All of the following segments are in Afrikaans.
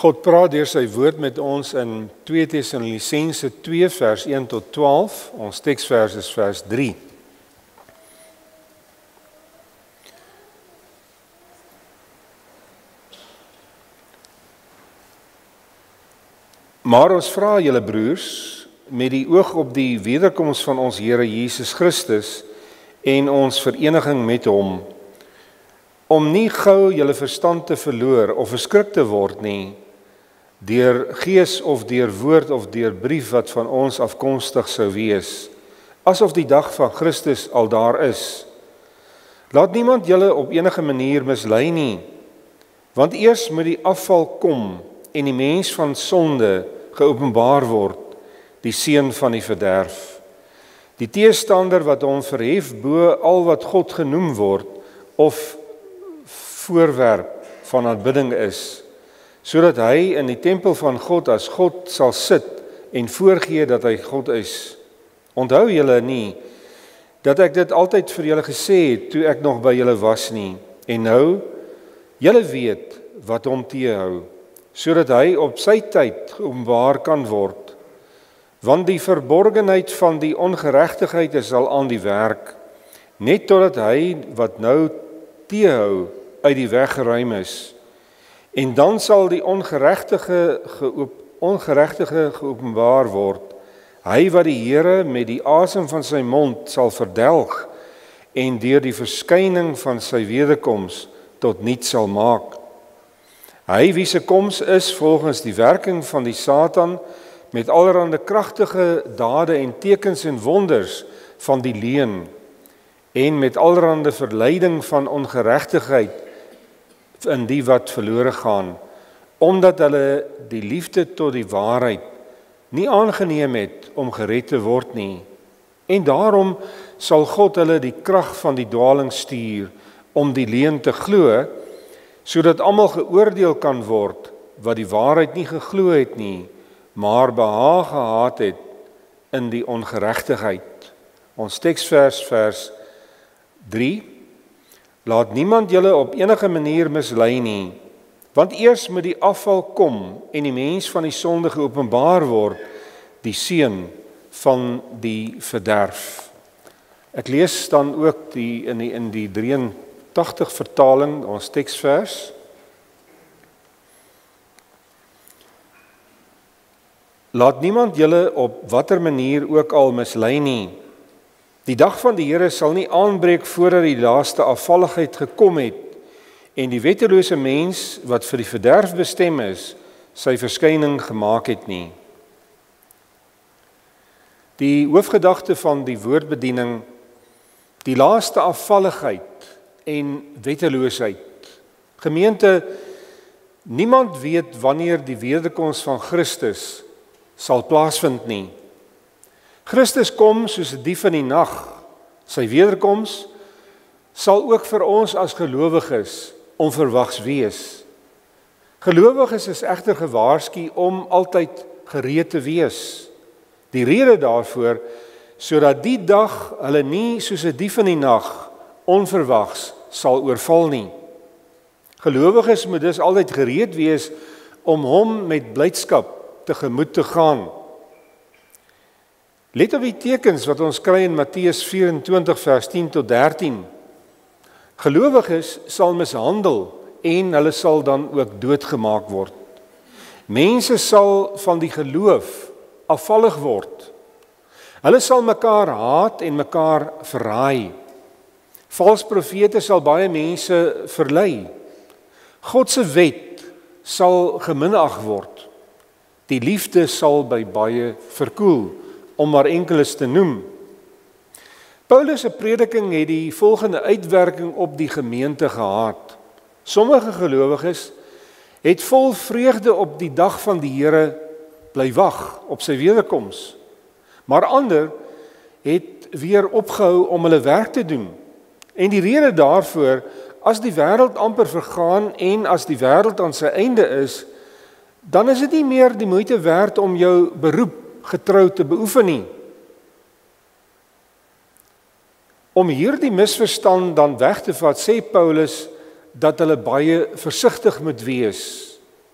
God praat deur sy woord met ons in 2 Tessalonisense 2 vers 1 tot 12. Ons teksvers is vers 3. Maar ons vra julle broers, met die oog op die wederkoms van ons Here Jesus Christus en ons vereniging met hom, om nie gou julle verstand te verloor of verskrik te word nie, deur gees of deur woord of deur brief wat van ons afkomstig sou wees, asof die dag van Christus al daar is. Laat niemand julle op enige manier mislei nie, want eers moet die afval kom en die mens van sonde geopenbaar word, die seun van die verderf. Die teestander wat hom verhef bo al wat God genoem word, of voorwerp van aanbidding is, sodat hy in die tempel van God as God sal sit en voorgee dat hy God is. Onthou julle nie, dat ek dit altyd vir julle gesê het, toe ek nog by julle was nie, en nou, julle weet wat hom teehou, sodat hy op sy tyd geopenbaar kan word, want die verborgenheid van die ongeregtigheid is al aan die werk, net totdat hy wat nou teehou uit die weg geruim is, en dan sal die ongeregtige geopenbaar word, hy wat die Here met die asem van sy mond sal verdelg, en deur die verskyning van sy wederkoms tot niet sal maak. Hy wie se koms is volgens die werking van die Satan, met allerhande kragtige dade en tekens en wonders van die leuen, en met allerhande verleiding van ongeregtigheid in die wat verlore gaan, omdat hulle die liefde tot die waarheid nie aangeneem het om gered te word nie. En daarom sal God hulle die krag van die dwaling stuur om die leuen te glo, sodat almal geoordeel kan word wat die waarheid nie geglo het nie, maar behaag gehad het in die ongeregtigheid. Ons teksvers vers 3. Laat niemand julle op enige manier mislei nie, want eers moet die afval kom en die mens van die sonde geopenbaar word, die seun van die verderf. Ek lees dan ook in die 83 vertaling, ons teksvers. Laat niemand julle op watter manier ook al mislei nie. Die dag van die Here sal nie aanbreek voordat die laaste afvalligheid gekom het en die wettelose mens wat vir die verderf bestem is, sy verskyning gemaak het nie. Die hoofgedagte van die woordbediening, die laaste afvalligheid en wetteloosheid. Gemeente, niemand weet wanneer die wederkoms van Christus sal plaasvind nie. Christus kom soos 'n dief in die nag. Sy wederkoms sal ook vir ons as gelowiges onverwags wees. Gelowiges is egter gewaarsku om altyd gereed te wees. Die rede daarvoor, sodat die dag hulle nie soos 'n dief in die nag onverwags sal oorval nie. Gelowiges moet dus altyd gereed wees om hom met blydskap tegemoet te gaan. Let op die tekens wat ons kry in Matteus 24 vers 10 tot 13. Gelowiges sal mishandel en hulle sal dan ook doodgemaak word. Mense sal van die geloof afvallig word. Hulle sal mekaar haat en mekaar verraai. Vals profete sal baie mense verlei. God se wet sal geminag word. Die liefde sal by baie verkoel, om maar enkeles te noem. Paulus se prediking het die volgende uitwerking op die gemeente gehad. Sommige gelowiges het vol vreugde op die dag van die Here bly wag op sy wederkoms. Maar ander het weer opgehou om hulle werk te doen. En die rede daarvoor, as die wêreld amper vergaan en as die wêreld aan sy einde is, dan is dit nie meer die moeite werd om jou beroep getrou te beoefen nie. Om hierdie misverstand dan weg te vat, sê Paulus dat hulle baie versigtig moet wees.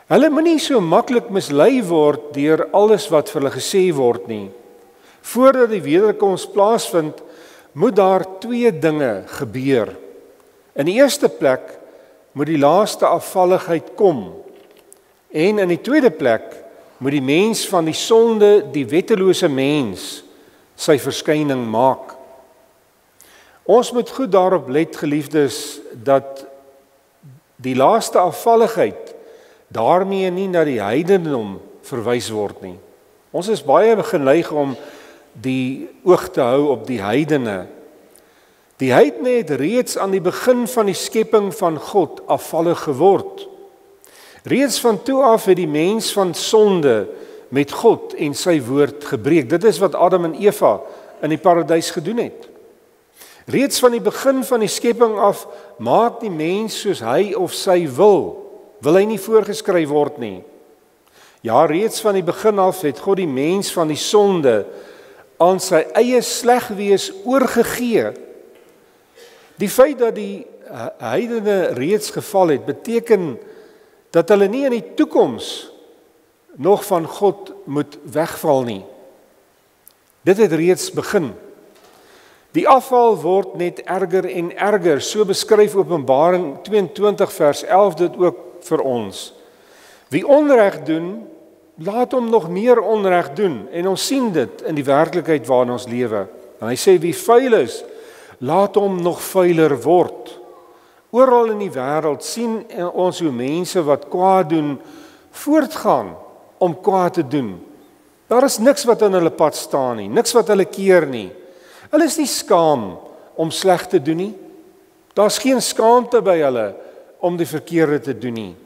Hulle moenie so maklik mislei word deur alles wat vir hulle gesê word nie. Voordat die wederkoms plaasvind, moet daar 2 dinge gebeur. In die eerste plek moet die laaste afvalligheid kom. En in die tweede plek moet die mens van die sonde, die wettelose mens, sy verskyning maak. Ons moet goed daarop let, geliefdes, dat die laaste afvalligheid daarmee nie na die heidendom verwys word nie. Ons is baie geneig om die oog te hou op die heidene. Die heidene het reeds aan die begin van die skepping van God afvallig geword. Reeds van toe af het die mens van sonde met God en sy woord gebreek. Dit is wat Adam en Eva in die paradys gedoen het. Reeds van die begin van die skepping af maak die mens soos hy of sy wil hy nie voorgeskryf word nie. Ja, reeds van die begin af het God die mens van die sonde aan sy eie slegwees oorgegee. Die feit dat die heidene reeds geval het, beteken dat hulle nie in die toekoms nog van God moet wegval nie. Dit het reeds begin. Die afval word net erger en erger, so beskryf Openbaring 22 vers 11 dit ook vir ons. Wie onreg doen, laat hom nog meer onreg doen, en ons sien dit in die werklikheid waarin ons lewe. En hy sê, wie vuil is, laat hom nog vuiler word. Oral in die wêreld sien ons hoe mense wat kwaad doen, voortgaan om kwaad te doen. Daar is niks wat in hulle pad staan nie, niks wat hulle keer nie. Hulle is nie skaam om sleg te doen nie. Daar's geen skaamte by hulle om die verkeerde te doen nie.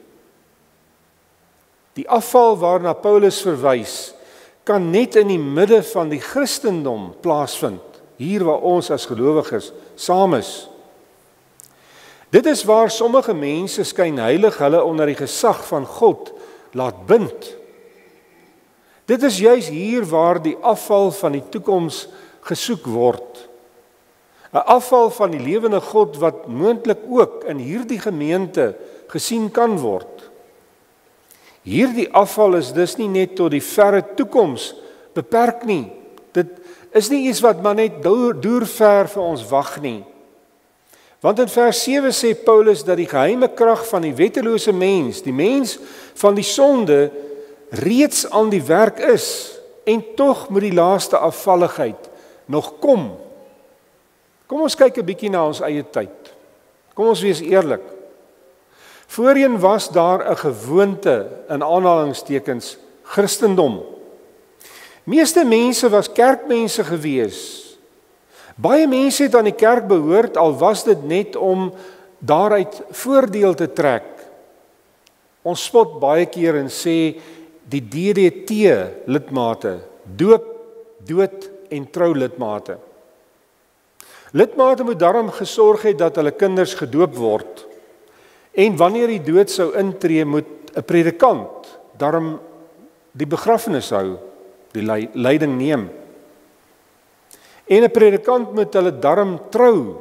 Die afval waarna Paulus verwys, kan net in die midde van die Christendom plaasvind, hier waar ons as gelowiges saam is. Dit is waar sommige mense skynheilig hulle onder die gesag van God laat bind. Dit is juis hier waar die afval van die toekoms gesoek word. 'n Afval van die lewende God wat moontlik ook in hierdie gemeente gesien kan word. Hierdie afval is dus nie net tot die verre toekoms beperk nie. Dit is nie iets wat maar net duurver vir ons wag nie. Want in vers 7 sê Paulus dat die geheime krag van die wettelose mens, die mens van die sonde, reeds aan die werk is, en tog moet die laaste afvalligheid nog kom. Kom ons kyk 'n bietjie na ons eie tyd. Kom ons wees eerlik. Voorheen was daar 'n gewoonte, in aanhalingstekens, Christendom. Meeste mense was kerkmense gewees. Baie mense het aan die kerk behoort, al was dit net om daaruit voordeel te trek. Ons spot baie keer en sê die DDT lidmate, doop, dood en trou lidmate. Lidmate moet daarom gesorg het dat hulle kinders gedoop word. En wanneer die dood sou intree, moet 'n predikant daarom die begrafnis hou, die leiding neem. En 'n predikant moet hulle darm trou.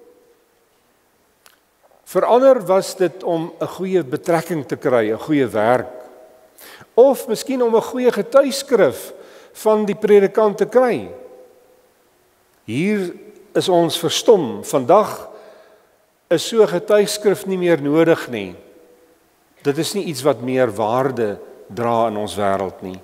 Vir ander was dit om 'n goeie betrekking te kry, 'n goeie werk. Of miskien om 'n goeie getuigskrif van die predikant te kry. Hier is ons verstom. Vandag is so 'n getuigskrif nie meer nodig nie. Dit is nie iets wat meer waarde dra in ons wêreld nie.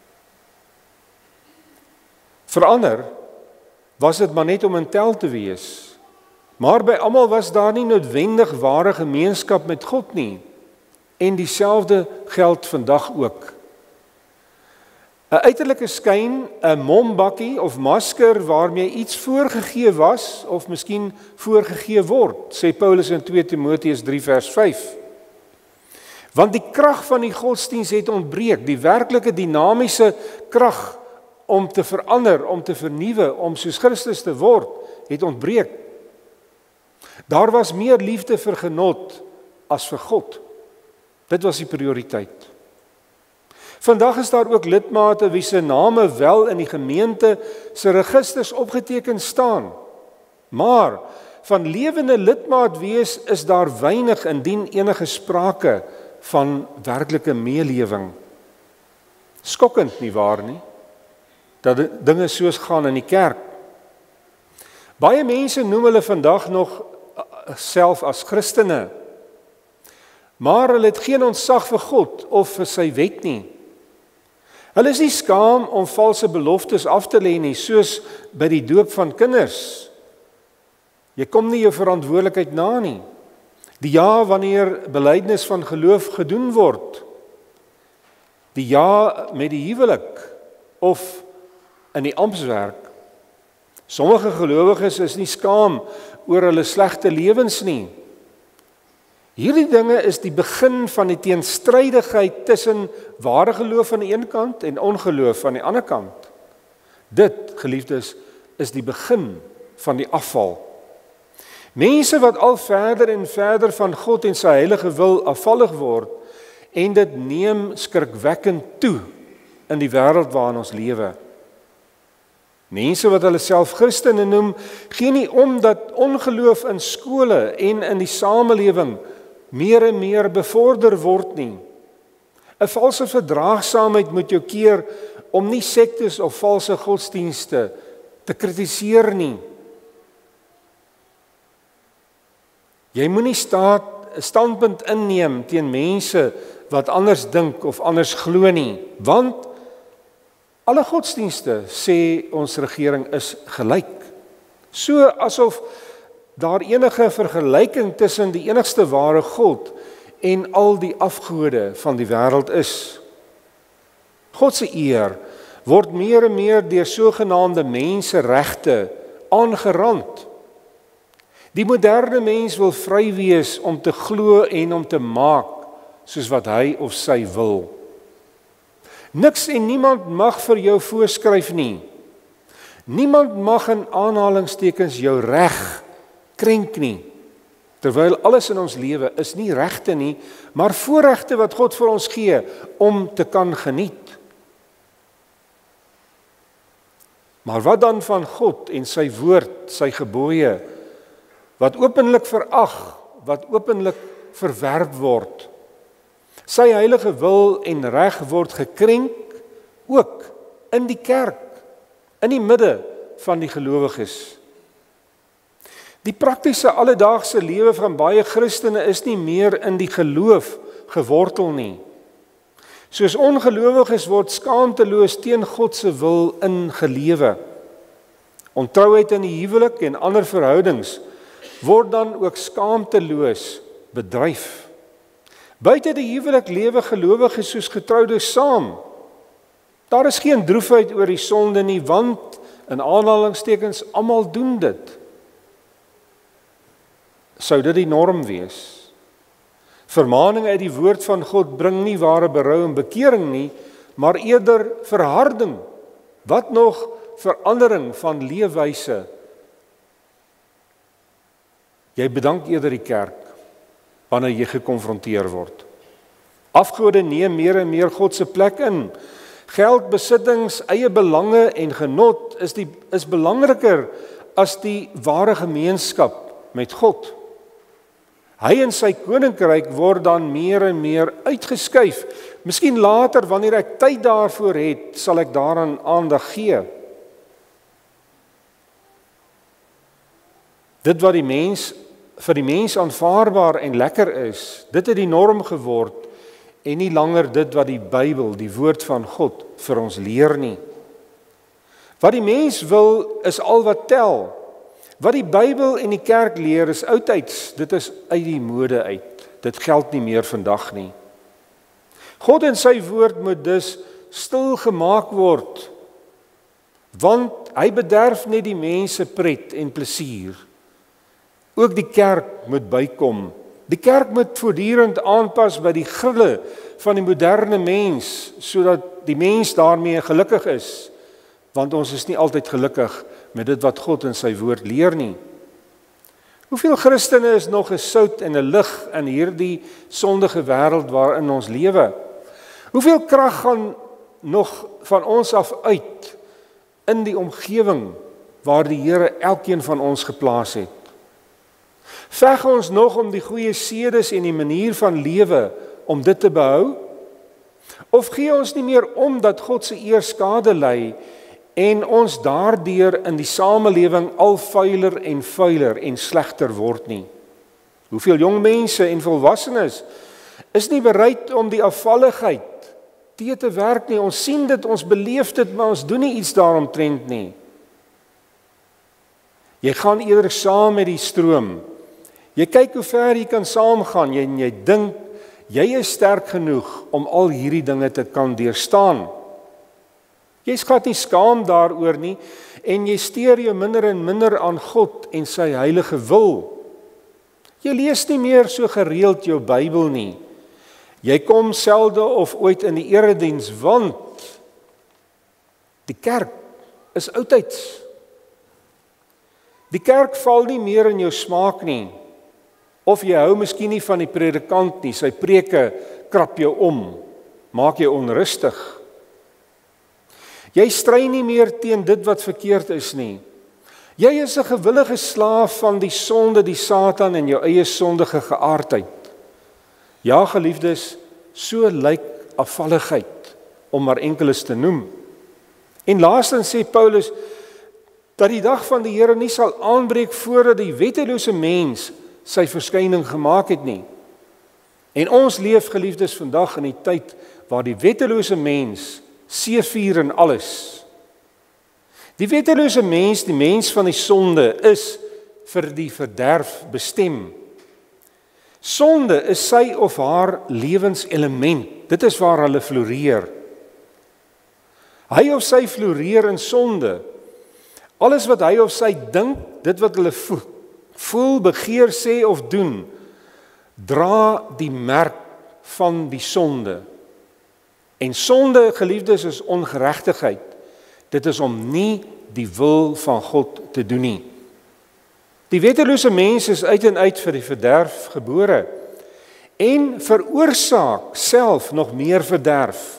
Verander was dit maar net om in tel te wees. Maar by almal was daar nie noodwendig ware gemeenskap met God nie. En dieselfde geld vandag ook. 'n Uiterlike skyn, 'n mombakkie of masker waarmee iets voorgegee was of miskien voorgegee word, sê Paulus in 2 Timoteus 3 vers 5. Want die krag van die godsdiens het ontbreek, die werklike dinamiese krag om te verander, om te vernuwe, om soos Christus te word, het ontbreek. Daar was meer liefde vir genot as vir God. Dit was die prioriteit. Vandag is daar ook lidmate wie se name wel in die gemeente se registers opgeteken staan. Maar van lewende lidmaat wees is daar weinig indien enige sprake van werklike meelewing. Skokkend nie waar nie, dat dinge soos gaan in die kerk. Baie mense noem hulle vandag nog self as Christene, maar hulle het geen ontzag vir God of vir sy wet nie. Hulle is nie skaam om valse beloftes af te lê nie, soos by die doop van kinders. Jy kom nie jou verantwoordelikheid na nie. Die ja wanneer belydenis van geloof gedoen word. Die ja met die huwelik of in die amptswerk. Sommige gelowiges is nie skaam oor hulle slegte lewens nie. Hierdie dinge is die begin van die teenstrydigheid tussen ware geloof aan die een kant en ongeloof aan die ander kant. Dit, geliefdes, is die begin van die afval. Mense wat al verder en verder van God en sy heilige wil afvallig word, en dit neem skrikwekkend toe in die wêreld waarin ons lewe. Mense wat hulle self Christene noem, gee nie om dat ongeloof in skole en in die samelewing meer en meer bevorder word nie. 'n Valse verdraagsaamheid moet jou keer om nie sektes of valse godsdienste te kritiseer nie. Jy moenie standpunt inneem teen mense wat anders dink of anders glo nie, want alle godsdienste, sê ons regering, is gelyk. So asof daar enige vergelyking tussen die enigste ware God en al die afgode van die wêreld is. God se eer word meer en meer deur sogenaamde menseregte aangerand. Die moderne mens wil vry wees om te glo en om te maak soos wat hy of sy wil. Niks en niemand mag vir jou voorskryf nie. Niemand mag in aanhalingstekens jou reg krenk nie. Terwyl alles in ons lewe is nie regte nie, maar voorregte wat God vir ons gee om te kan geniet. Maar wat dan van God en sy woord, sy gebooie, wat openlik verag, wat openlik verwerp word? Sy heilige wil en reg word gekrenk, ook in die kerk, in die midde van die gelowiges. Die praktiese alledaagse lewe van baie Christene is nie meer in die geloof gewortel nie. Soos ongelowiges word skaamteloos teen God se wil ingelewe. Ontrouheid in die huwelik en ander verhoudings word dan ook skaamteloos bedryf. Buite die huwelik lewe gelowiges soos getroudes saam. Daar is geen droefheid oor die sonde nie, want in aanhalingstekens almal doen dit. Sou dit die norm wees? Vermaning uit die woord van God bring nie ware berou en bekering nie, maar eerder verharding. Wat nog verandering van leefwyse? Jy bedank eerder die kerk wanneer jy gekonfronteer word. Afgode neem meer en meer God se plek in. Geld, besittings, eie belange en genot is belangriker as die ware gemeenskap met God. Hy en sy koninkryk word dan meer en meer uitgeskuif. Miskien later, wanneer ek tyd daarvoor het, sal ek daaraan aandag gee. Dit wat vir die mens aanvaarbaar en lekker is, dit het die norm geword en nie langer dit wat die Bybel, die woord van God, vir ons leer nie. Wat die mens wil, is al wat tel. Wat die Bybel en die kerk leer is oudtyds, dit is uit die mode uit. Dit geld nie meer vandag nie. God en sy woord moet dus stil gemaak word, want hy bederf net die mense pret en plesier. Ook die kerk moet bykom. Die kerk moet voortdurend aanpas by die grille van die moderne mens, sodat die mens daarmee gelukkig is, want ons is nie altyd gelukkig met dit wat God in sy woord leer nie. Hoeveel Christene is nog 'n sout en 'n lig in hierdie sondige wêreld waarin ons lewe? Hoeveel krag gaan nog van ons af uit in die omgewing waar die Here elkeen van ons geplaas het? Veg ons nog om die goeie sedes en die manier van lewe om dit te behou? Of gee ons nie meer om dat God se eer skade ly en ons daardeur in die samelewing al vuiler en slegter word nie? Hoeveel jong mense en volwassenes is nie bereid om die afvalligheid te werk nie? Ons sien dit, ons beleef dit, maar ons doen nie iets daaromtrent nie. Jy gaan eerder saam met die stroom. Jy kyk hoe ver jy kan saamgaan, jy dink jy is sterk genoeg om al hierdie dinge te kan deurstaan. Jy skat nie skaam daaroor nie en jy steur jou minder en minder aan God en sy heilige wil. Jy lees nie meer so gereeld jou Bybel nie. Jy kom selde of ooit in die erediens want die kerk is oudtyds. Die kerk val nie meer in jou smaak nie. Of jy hou miskien nie van die predikant nie, sy preke krap jou om, maak jou onrustig. Jy stry nie meer teen dit wat verkeerd is nie. Jy is 'n gewillige slaaf van die sonde, die Satan en jou eie sondige geaardheid. Ja, geliefdes, so lyk afvalligheid, om maar enkeles te noem. En laastens sê Paulus, dat die dag van die Here nie sal aanbreek voordat die wettelose mens sy verskyning gemaak het nie. En ons leef, geliefdes, vandag in die tyd waar die wettelose mens seëvier in alles. Die wettelose mens, die mens van die sonde, is vir die verderf bestem. Sonde is sy of haar lewenselement. Dit is waar hulle floreer. Hy of sy floreer in sonde. Alles wat hy of sy dink, dit wat hulle voel, begeer, sê of doen, dra die merk van die sonde. En sonde, geliefdes, is ongeregtigheid. Dit is om nie die wil van God te doen nie. Die wettelose mens is uit en uit vir die verderf gebore en veroorsaak self nog meer verderf.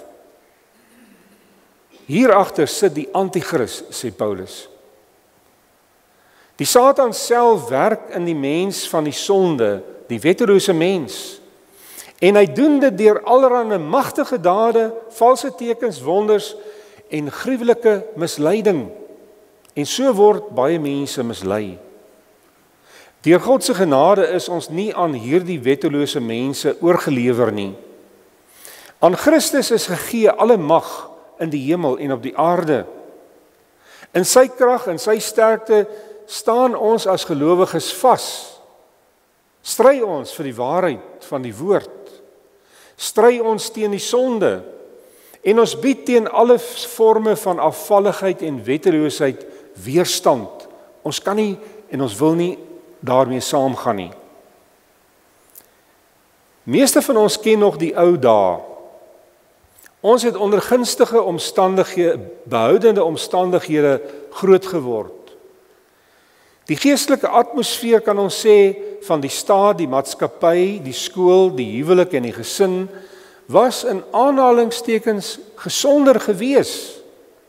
Hierachter sit die antichrist, sê Paulus. Die Satan self werk in die mens van die sonde, die wettelose mens. En hy doen dit deur allerlei magtige dade, valse tekens, wonders en gruwelike misleiding. En so word baie mense mislei. Deur God se genade is ons nie aan hierdie wettelose mense oorgelewer nie. Aan Christus is gegee alle mag in die hemel en op die aarde. In sy krag en sy sterkte staan ons as gelowiges vas. Stry ons vir die waarheid van die woord. Stry ons teen die sonde. En ons bied teen alle forme van afvalligheid en wetteloosheid weerstand. Ons kan nie en ons wil nie daarmee saamgaan nie. Meeste van ons ken nog die ou dae. Ons het onder gunstige omstandighede, behoudende omstandighede groot geword. Die geestelike atmosfeer, kan ons sê, van die staat, die maatskappy, die skool, die huwelik en die gesin, was in aanhalingstekens gesonder gewees.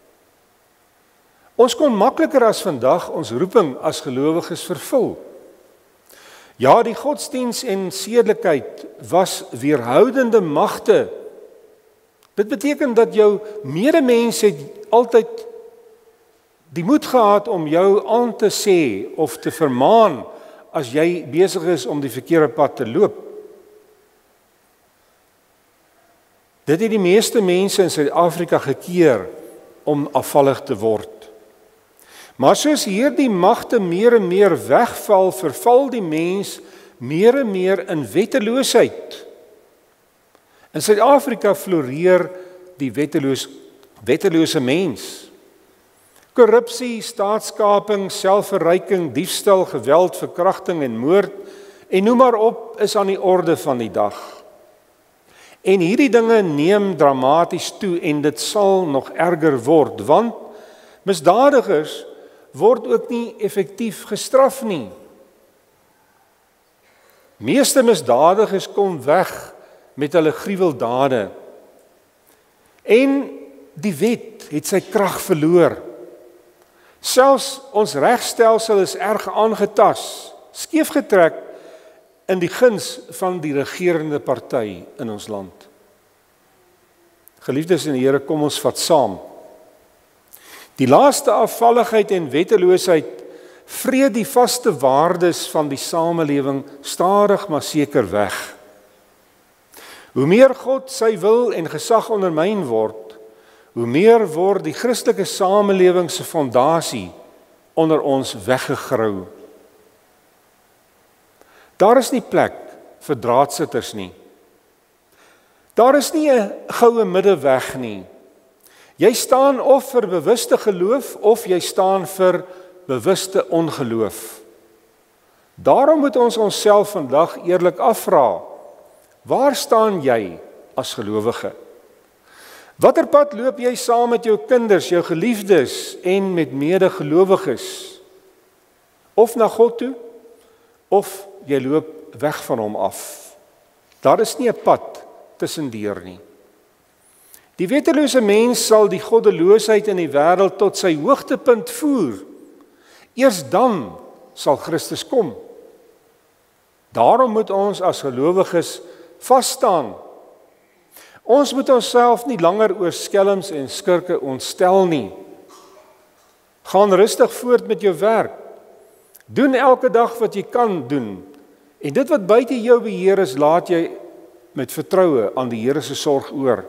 Ons kon makliker as vandag ons roeping as gelowiges vervul. Ja, die godsdiens en sedelikheid was weerhoudende magte. Dit beteken dat jou medemens het altyd die moed gehad om jou aan te sê of te vermaan as jy besig is om die verkeerde pad te loop. Dit het die meeste mense in Suid-Afrika gekeer om afvallig te word. Maar soos hierdie magte meer en meer wegval, verval die mens meer en meer in wetteloosheid. In Suid-Afrika floreer die wettelose mens. Korrupsie, staatskaping, selfverryking, diefstal, geweld, verkrachting en moord en noem maar op is aan die orde van die dag. En hierdie dinge neem dramaties toe en dit sal nog erger word, want misdadigers word ook nie effektief gestraf nie. Meeste misdadigers kom weg met hulle gruweldade. En die wet het sy krag verloor. Selfs ons regstelsel is erg aangetas, skeef getrek in die guns van die regerende party in ons land. Geliefdes in die Here, kom ons vat saam. Die laaste afvalligheid en wetteloosheid vreet die vaste waardes van die samelewing stadig maar seker weg. Hoe meer God sy wil en gesag ondermyn word, hoe meer word die Christelike samelewing se fondasie onder ons weggegrou. Daar is nie plek vir draadsitters nie. Daar is nie 'n goue middeweg nie. Jy staan of vir bewuste geloof of jy staan vir bewuste ongeloof. Daarom moet ons onsself vandag eerlik afvra, waar staan jy as gelowige? Watter pad loop jy saam met jou kinders, jou geliefdes en met medegelowiges? Of na God toe, of jy loop weg van hom af. Daar is nie 'n pad tussendeur nie. Die wettelose mens sal die goddeloosheid in die wêreld tot sy hoogtepunt voer. Eers dan sal Christus kom. Daarom moet ons as gelowiges vas staan. Ons moet onsself nie langer oor skelms en skurke ontstel nie. Gaan rustig voort met jou werk. Doen elke dag wat jy kan doen. En dit wat buite jou beheer is, laat jy met vertroue aan die Here se sorg oor.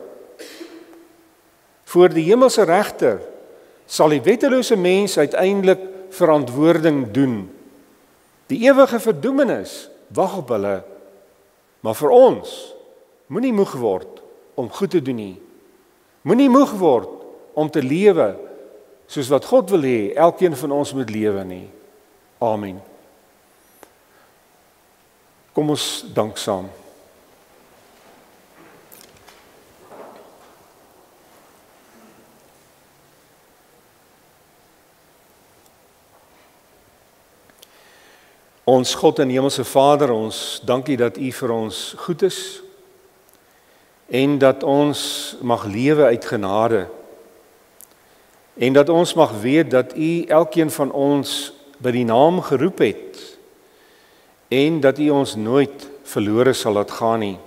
Voor die hemelse regter sal die wettelose mens uiteindelik verantwoording doen. Die ewige verdoemenis wag op hulle, maar vir ons, moenie moeg word om goed te doen nie. Moenie moeg word om te lewe soos wat God wil hê elkeen van ons moet lewe nie. Amen. Kom ons dank saam. Ons God en Hemelse Vader, ons dankie dat U vir ons goed is en dat ons mag lewe uit genade en dat ons mag weet dat U elkeen van ons by die naam geroep het en dat U ons nooit verlore sal laat gaan nie.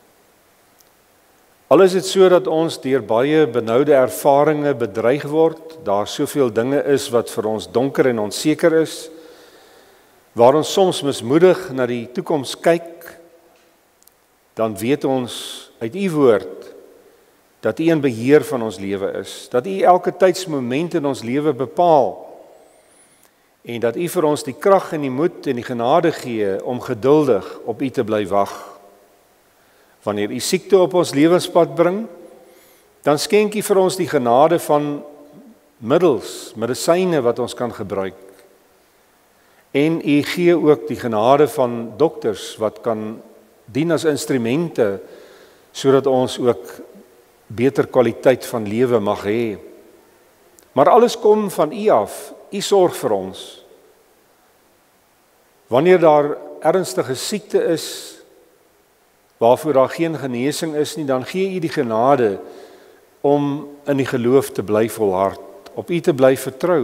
Al is dit so dat ons deur baie benoude ervarings bedreig word, daar soveel dinge is wat vir ons donker en onseker is, waar ons soms mismoedig na die toekoms kyk, dan weet ons uit U woord dat U in beheer van ons lewe is, dat U elke tydsmoment in ons lewe bepaal en dat U vir ons die krag en die moed en die genade gee om geduldig op U te bly wag. Wanneer U siekte op ons lewenspad bring, dan skenk U vir ons die genade van middels, medisyne wat ons kan gebruik. En U gee ook die genade van dokters wat kan dien as instrumente sodat ons ook beter kwaliteit van lewe mag hê. Maar alles kom van U af. U sorg vir ons. Wanneer daar ernstige siekte is, waarvoor daar geen genesing is nie, dan gee U die genade om in die geloof te bly volhard, op U te bly vertrou.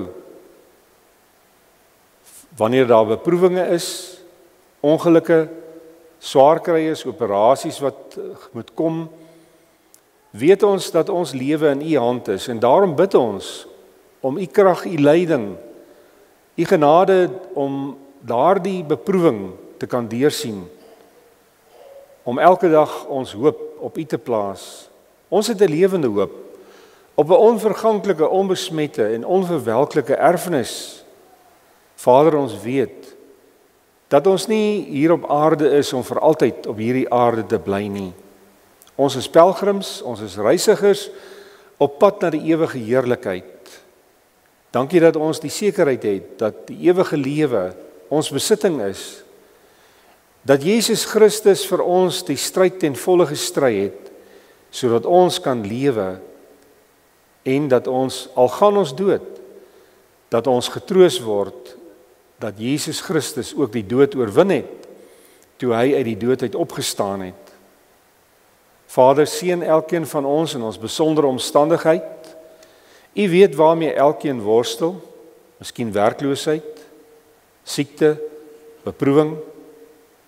Wanneer daar beproewinge is, ongelukke, swaar kry is, operasies wat moet kom, weet ons dat ons lewe in U hand is en daarom bid ons om U krag, U leiding, U genade om daardie beproewing te kan deursien, om elke dag ons hoop op U te plaas. Ons het 'n lewende hoop, op 'n onverganklike, onbesmette en onverwelklike erfenis. Vader, ons weet dat ons nie hier op aarde is om vir altyd op hierdie aarde te bly nie. Ons is pelgrims, ons is reisigers op pad na die ewige heerlikheid. Dankie dat ons die sekerheid het dat die ewige lewe ons besitting is. Dat Jesus Christus vir ons die stryd ten volle gestry het, sodat ons kan lewe en dat ons, al gaan ons dood, dat ons getroos word dat Jesus Christus ook die dood oorwin het, toe hy uit die dood uit opgestaan het. Vader, seën elkeen van ons in ons besondere omstandigheid. U weet waarmee elkeen worstel, miskien werkloosheid, siekte, beproewing,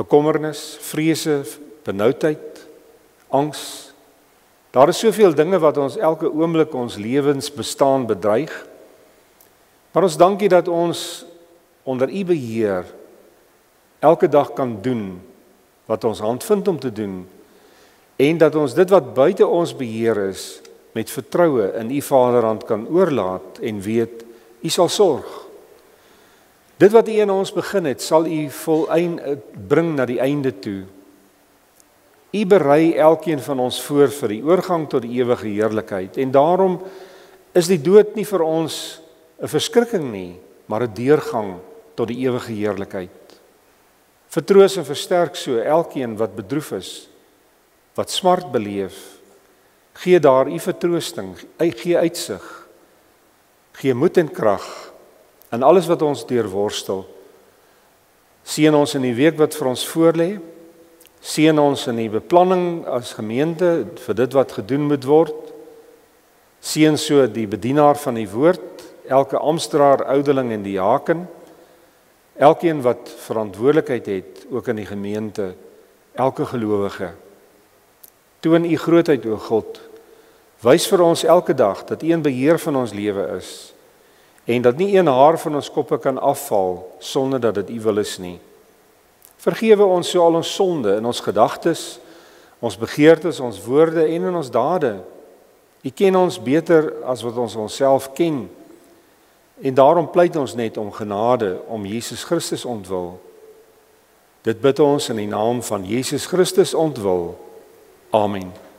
bekommernis, vrese, benoudheid, angs. Daar is soveel dinge wat ons elke oomblik ons lewensbestaan bedreig. Maar ons dankie dat ons onder U beheer elke dag kan doen wat ons hand vind om te doen en dat ons dit wat buite ons beheer is met vertroue in U Vaderhand kan oorlaat en weet U sal sorg. Dit wat U in ons begin het, sal U bring na die einde toe. U berei elkeen van ons voor vir die oorgang tot die ewige heerlikheid en daarom is die dood nie vir ons 'n verskrikking nie, maar 'n deurgang tot die ewige heerlikheid. Vertroos en versterk so elkeen wat bedroef is, wat smart beleef. Gee daar U vertroosting, gee uitsig, gee moed en krag in alles wat ons deurworstel. Seën ons in die week wat vir ons voorlê. Seën ons in die beplanning as gemeente vir dit wat gedoen moet word. Seën so die bedienaar van die woord, elke amptenaar, ouderling en diaken, elkeen wat verantwoordelikheid het, ook in die gemeente, elke gelowige. Toon U grootheid, o God, wys vir ons elke dag dat U in beheer van ons lewe is, en dat nie een haar van ons koppe kan afval, sonder dat dit U wil is nie. Vergewe ons so al ons sonde in ons gedagtes, ons begeertes, ons woorde en in ons dade. U ken ons beter as wat ons onsself ken, en daarom pleit ons net om genade, om Jesus Christus ontwil. Dit bid ons in die naam van Jesus Christus ontwil. Amen.